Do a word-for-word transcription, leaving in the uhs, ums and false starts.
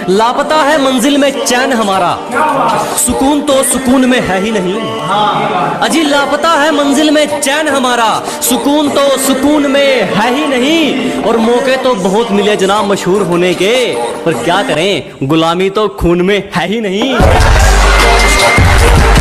लापता है मंजिल में चैन हमारा, सुकून तो सुकून में है ही नहीं। अजी लापता है मंजिल में चैन हमारा, सुकून तो सुकून में है ही नहीं। और मौके तो बहुत मिले जनाब मशहूर होने के, पर क्या करें गुलामी तो खून में है ही नहीं।